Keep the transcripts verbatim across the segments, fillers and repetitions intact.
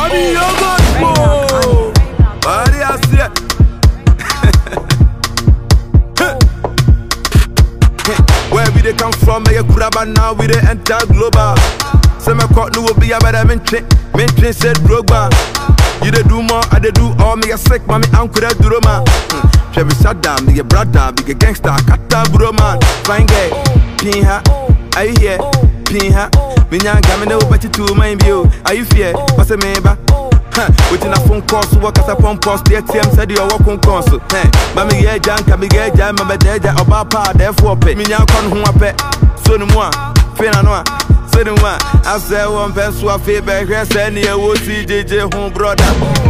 Money you got more. Body I see it. Where we they come from, me a grabber now we they enter global. Some me caught no be a better mention. Mention said Drogba. You they do more, I they do all. Me a sick, mommy uncle that do man. Chevy shut down, me a brother, big a gangster, kata bro man. Fine guy, pinha, are you here? Pinha, me nyan coming over to two mind view. Are you fear? What's a member? Within a phone call, so work as a pump post. The A T M said you're walking console. Hey, Mammy, yeah, Jan, come again, Jam, my dead, about pa, therefore, pay me now, come home, pet. So no more, Fina no. So no more, I say one pencil, I feel back, I said, near O C J J home brother.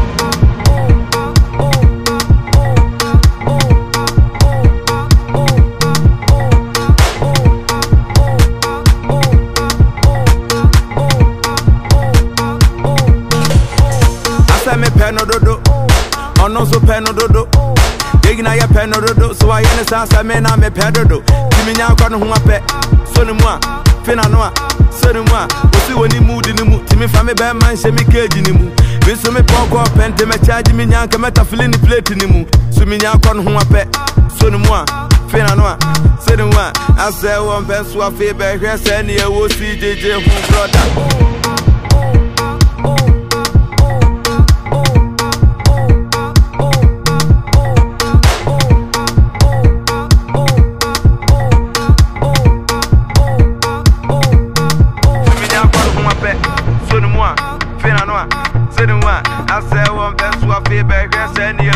Me peno dodo, ono so peno dodo. Digna ya peno dodo, so I understand me na me pedodo. Timi nya kwa no ho apɛ, so ne mu a, fina no a, so ne mu a. Osi woni mood ni mu, timi fa me be man she me cage ni mu. Me so me pon kwa pente me charge me nya nka meta fili ni plate ni mu. So me nya kwa no ho apɛ, so ne mu a, fina no a, so ne mu a. I say one pencil a fe be hwe se ne e wo C J J ho brother. I say one best, what feedback, I send you.